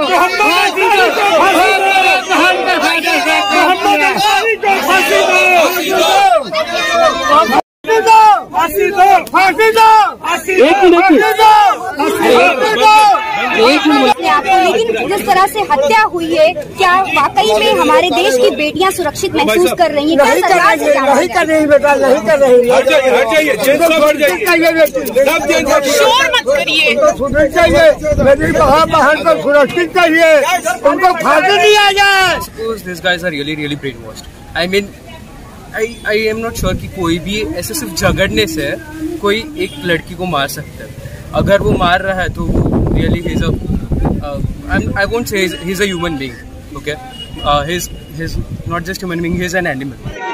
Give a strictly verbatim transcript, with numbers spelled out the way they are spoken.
लेकिन जिस तरह से हत्या हुई है, क्या वाकई में हमारे देश की बेटियां सुरक्षित महसूस कर रही हैं? नहीं कर रही, नहीं कर रही बेटा, नहीं कर रही। शोर मत करिए, सुरक्षित चाहिए, मेरी बहन को सुरक्षित चाहिए, उनको फांसी दिया जाए। Suppose these guys are really really brainwashed. I mean, I I am not sure कि कोई भी ऐसे सिर्फ झगड़ने से कोई एक लड़की को मार सकता है। अगर वो मार रहा है तो really he's a uh, I'm, I won't say he's, he's a human being, okay? Uh, he's he's not just human being, he's an animal.